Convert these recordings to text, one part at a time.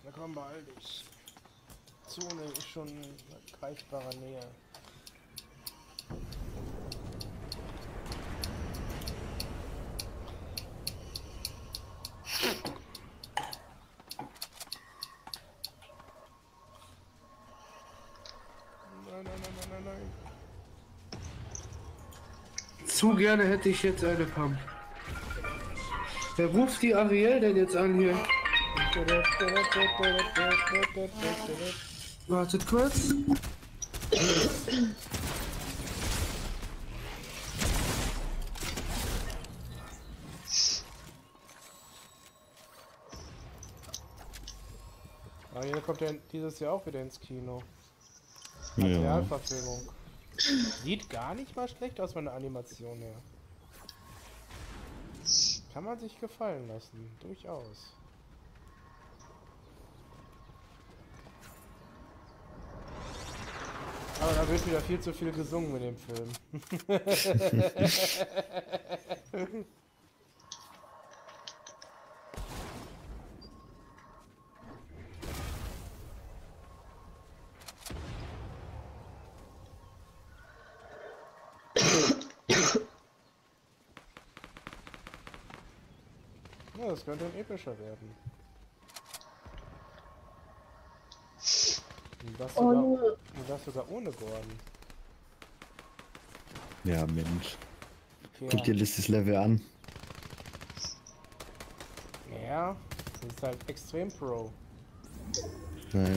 Na komm, beeil dich. Zone ist schon in greifbarer Nähe. Nein, nein, nein, nein, nein, nein. Zu gerne hätte ich jetzt eine Pump. Wer ruft die Ariel denn jetzt an hier? Wartet kurz. Ariel kommt ja dieses Jahr auch wieder ins Kino. Ja. Realverfilmung. Sieht gar nicht mal schlecht aus von der Animation her. Kann man sich gefallen lassen, durchaus. Aber da wird wieder viel zu viel gesungen in dem Film. Ja, das könnte ein epischer werden. Und das sogar ohne Gordon. Ja, Mensch. Okay, Guck dir das Level an. ja, das ist halt extrem Pro. Naja.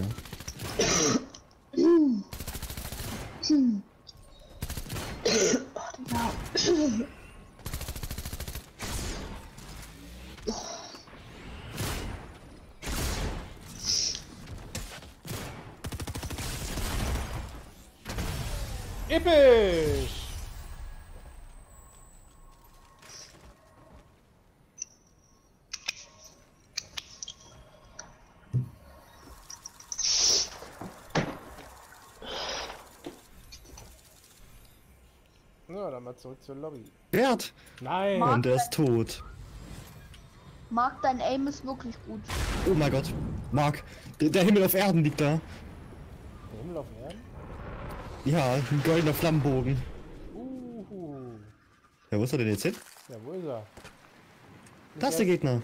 Episch! Ja, dann mal zurück zur Lobby. Bert! Nein! Und der ist tot. Marc, dein Aim ist wirklich gut. Oh mein Gott. Marc, der Himmel auf Erden liegt da. Der Himmel auf Erden? Ja, ein goldener Flammenbogen. Ja, wo ist er denn jetzt hin? Ja, wo ist er? Da ist der Gegner.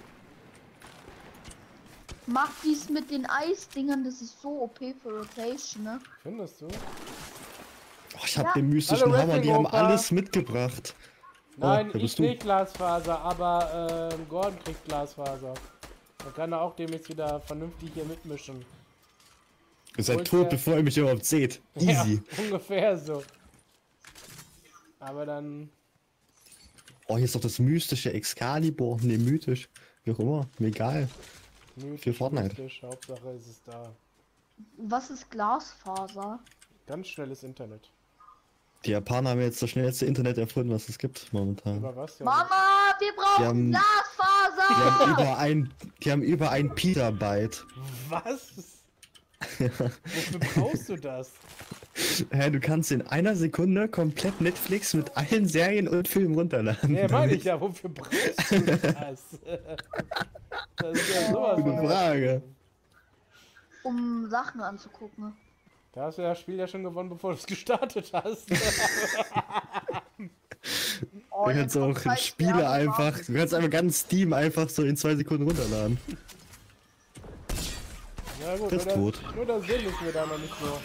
Marc, dies mit den Eisdingern, das ist so OP für Rotation, ne? Findest du? Oh, ich hab Ja. den mystischen Hallo, Hammer, die haben Wrestling-Opa. alles mitgebracht. Nein, wer ich bist du? nicht Glasfaser, aber Gordon kriegt Glasfaser. Dann kann er auch demnächst wieder vernünftig hier mitmischen. Ihr seid Holt's tot, ja. bevor ihr mich überhaupt seht. Easy. Ja, ungefähr so. Aber dann... Oh, hier ist doch das mystische Excalibur. Ne, mythisch. Wie auch immer. Mir egal. Für Fortnite. mystisch, Hauptsache ist es da. Was ist Glasfaser? Ganz schnelles Internet. Die Japaner haben jetzt das schnellste Internet erfunden, was es gibt momentan. Über was? Ja, Mama, wir brauchen haben- Glasfaser! Die haben über ein Petabyte. was? Wofür brauchst du das? Hä, du kannst in einer Sekunde komplett Netflix mit allen Serien und Filmen runterladen. Nee, meine ich ja, wofür brauchst du das? Das ist ja sowas Gute von... Frage. Um Sachen anzugucken. Da hast du das Spiel ja schon gewonnen, bevor du es gestartet hast. Oh, Du kannst jetzt kommt auch gleich Spiele Werbung, einfach, Marc. du kannst einfach ganz Steam einfach so in 2 Sekunden runterladen. Ja gut, Das ist tot. nur der Sinn ist mir da noch nicht so.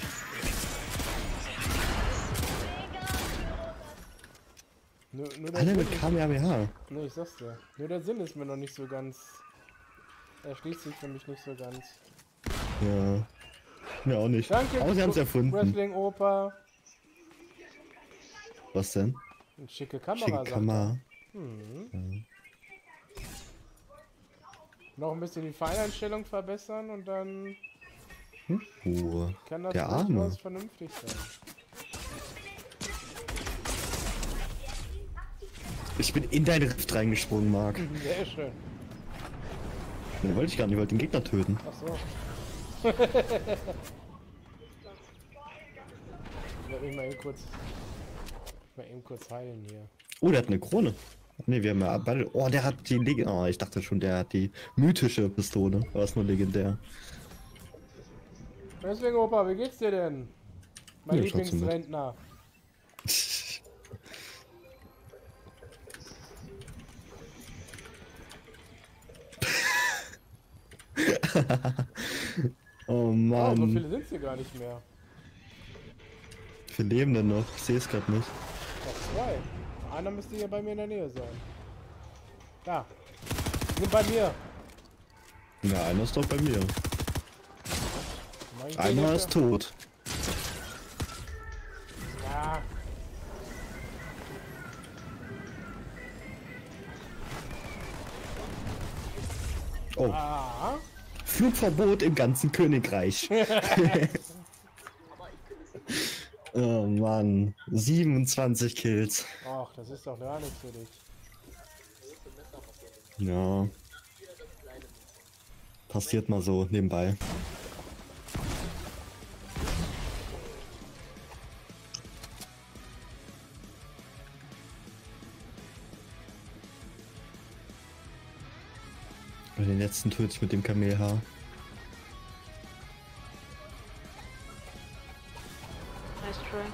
Nur der Alle Sinn mit ist, Kamehameha. nee, ich sag's dir. Nur der Sinn ist mir noch nicht so ganz... Erschließt sich für mich nicht so ganz. Ja. Mir auch nicht. Danke, Aber sie haben es erfunden. Wrestling-Opa. Was denn? Eine schicke Kamera, Schicke sagt er. Kamera. Noch ein bisschen die Feineinstellung verbessern und dann Oh, kann das der Arme. durchaus vernünftig sein. Ich bin in dein Rift reingesprungen, Marc. Sehr schön. Den wollte ich gar nicht, ich wollte den Gegner töten. Ach so. Ich werde mich mal eben kurz heilen hier. Oh, der hat eine Krone. Ne, wir haben ja beide. Oh, der hat die ich dachte schon, der hat die mythische Pistole. War es nur legendär. Deswegen, Opa, wie geht's dir denn? Mein Ja, trotzdem mit. Lieblingsrentner. Oh Oh, so Mann. viele sind hier gar nicht mehr. Wir leben denn noch? Ich sehe es gerade nicht. Noch zwei. Einer müsste hier bei mir in der Nähe sein. Da. Sind bei mir. Ja, einer ist doch bei mir. Mein Einer Kollege- ist tot. Ja. Oh, Ah. Flugverbot im ganzen Königreich. Oh Mann, 27 Kills. Ach, das ist doch gar nichts für dich. Ja. Passiert mal so nebenbei. Und den letzten töte ich mit dem Kamelhaar. Nice try.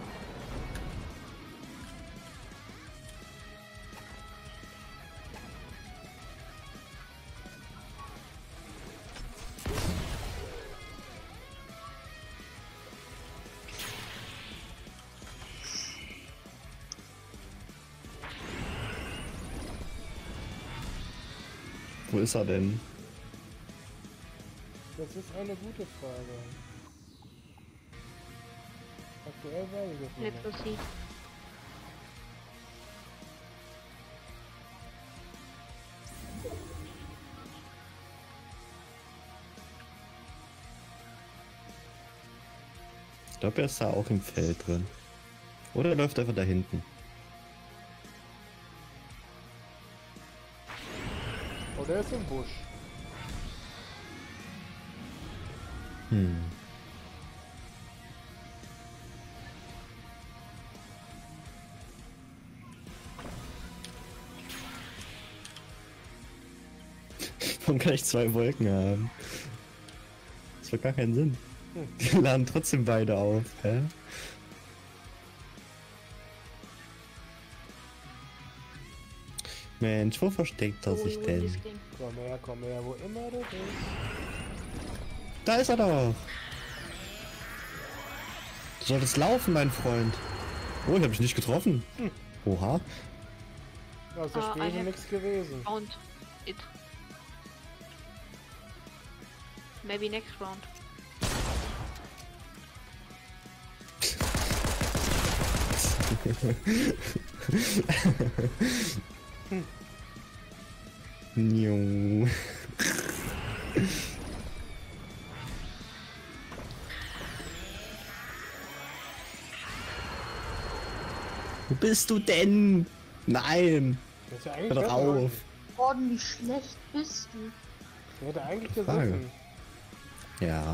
Wo ist er denn? Das ist eine gute Frage. Aktuell weiß ich es Let's nicht. go see. Ich glaube, er ist da auch im Feld drin. Oder er läuft einfach da hinten. Oh, der ist im Busch. Hm. Warum kann ich zwei Wolken haben? Das macht gar keinen Sinn. Die laden trotzdem beide auf, hä? Mensch, wo versteckt er Oh, sich you win denn? this game. Komm her, wo immer du bist. Da ist er doch! Du solltest laufen, mein Freund. Oh, ich habe mich nicht getroffen. Oha. Ja, ist das Ah, Spiel I schon have- nichts gewesen. Found it. Maybe next round. Niu. Wo bist du denn? Nein! Das ist ja Hör eigentlich doch besser. auf! Gordon, wie schlecht bist du? Der hätte eigentlich Frage. gesessen. Ja.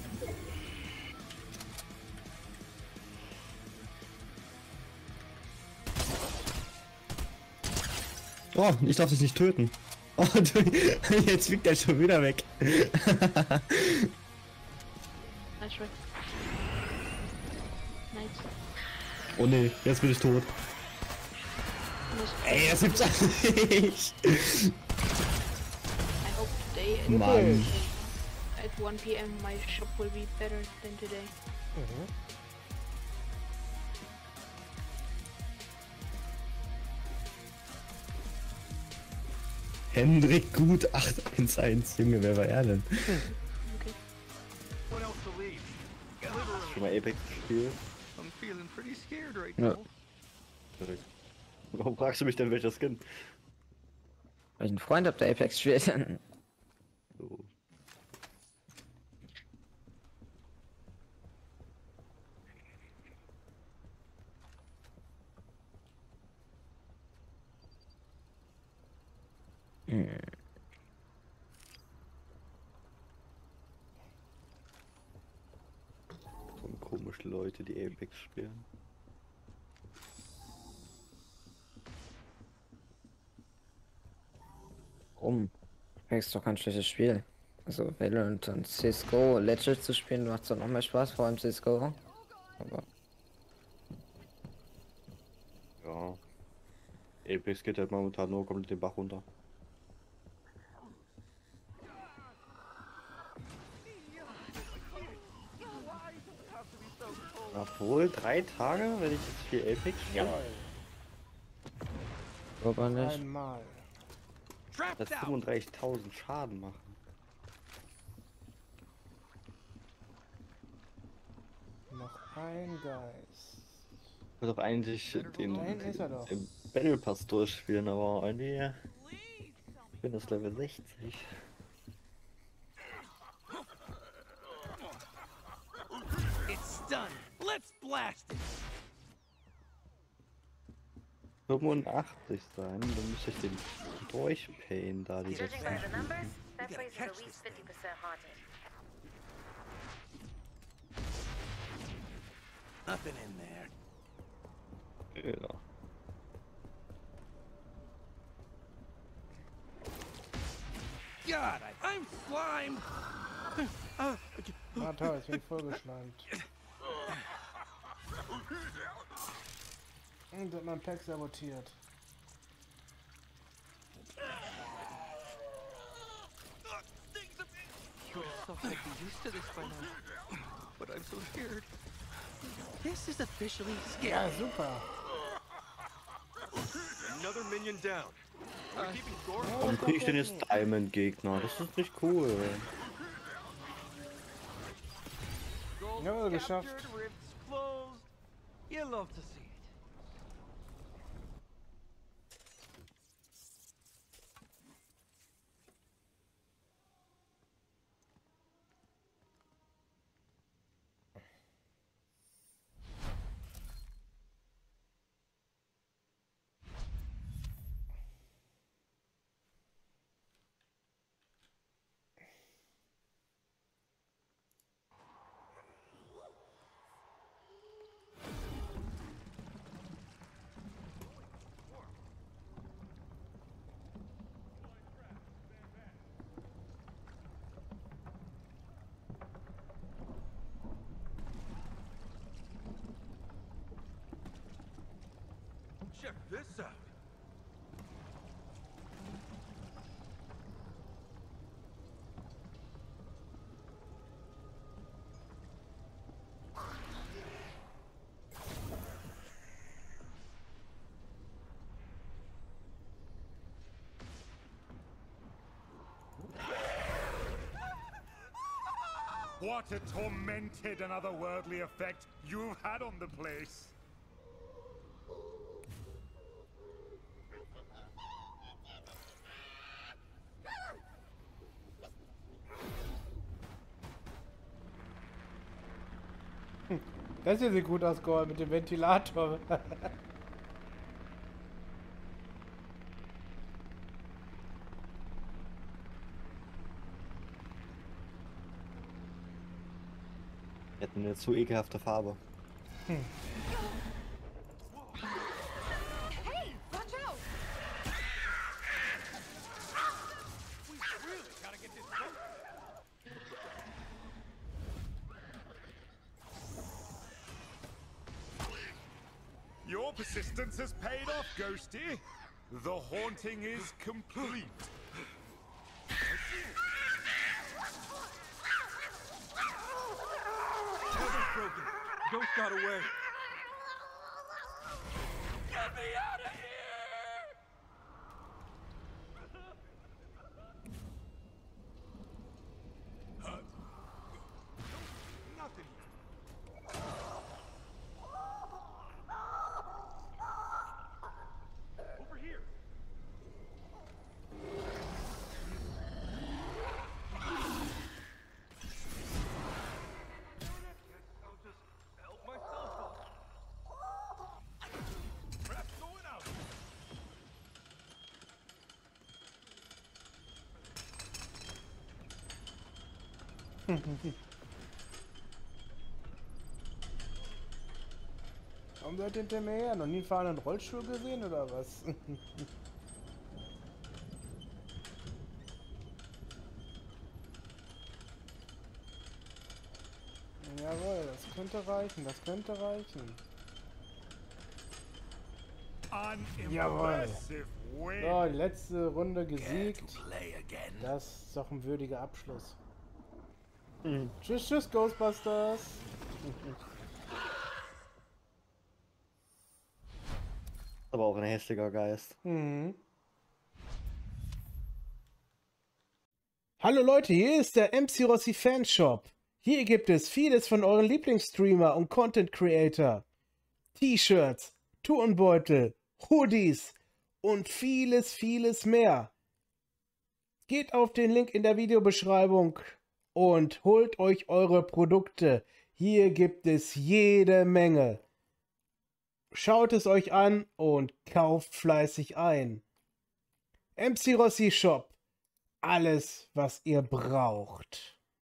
Oh, ich darf dich nicht töten. Oh, jetzt fliegt er schon wieder weg. Nice try. Nice. Oh ne, jetzt bin ich tot. Nice. Ey, das gibt's nicht. I hope today Mann. at 1 p.m. my shop will be better than today. Mhm. Hendrik Gut 811. Junge, wer war er denn? Okay. What else to leave? Schon mal Apex gespielt? I'm feeling pretty scared right Ja. now. Warum fragst du mich denn, welcher Skin? Weil ich einen Freund hab, der Apex spielt. So. So komische Leute, die Apex spielen. Warum? Apex ist doch kein schlechtes Spiel. Also Valorant und CSGO Legend zu spielen macht dann noch mehr Spaß, vor allem CSGO. Aber Ja. Apex geht halt momentan nur komplett den Bach runter. Obwohl, 3 Tage, wenn ich jetzt viel Apex spiele, aber nicht. Einmal. das 35.000 Schaden machen. Noch ein Geist. Ich will doch eigentlich den Da hinten ist er doch. Battle Pass durchspielen, aber irgendwie. Ich bin das Level 60. It's done. Let's blast it. 85 sein, dann müsste ich den durchpayen da, die Judging by the 60. numbers, that place is at least 50% haunted. Nothing in there. Ja. God, I'm slime. Ah toll, ich bin vollgeschleimt. Und hat mein Pack sabotiert. You're so be used to this by now. But I'm so scared. This is officially Ja, scary. super. Another minion down. We're keeping score. Warum krieg ich denn jetzt Diamond-Gegner? Das ist nicht cool. Ja, geschafft. Captured, rifts closed. You love to see it. Check this out. What a tormented and otherworldly effect you've had on the place. Das hier sieht gut aus, Gold, mit dem Ventilator. Wir hatten eine zu ekelhafte Farbe. Your persistence has paid off, Ghosty. The haunting is complete. Tether's broken. Ghost got away. Get me out of here! Nothing. Over here. I'll just help myself up. Perhaps going out. Warum seid ihr hinter mir her? Noch nie einen fahrenden Rollstuhl gesehen oder was? Jawohl, das könnte reichen, das könnte reichen. An Jawohl. impressive win. So, die letzte Runde gesiegt. Das ist doch ein würdiger Abschluss. Tschüss, tschüss, Ghostbusters. Aber auch ein hässlicher Geist. Mhm. Hallo Leute, hier ist der MC Rossi Fanshop. Hier gibt es vieles von euren Lieblingsstreamer und Content Creator. T-Shirts, Turnbeutel, Hoodies und vieles, vieles mehr. Geht auf den Link in der Videobeschreibung und holt euch eure Produkte. Hier gibt es jede Menge. Schaut es euch an und kauft fleißig ein. MC Rossi Shop. Alles, was ihr braucht.